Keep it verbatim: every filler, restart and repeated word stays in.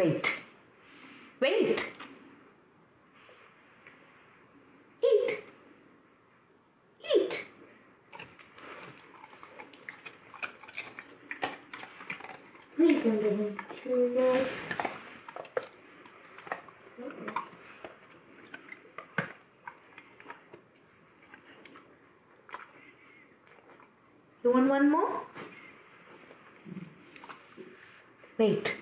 wait. Wait. Eat. Eat. Please don't give him too much. You want one more? Wait.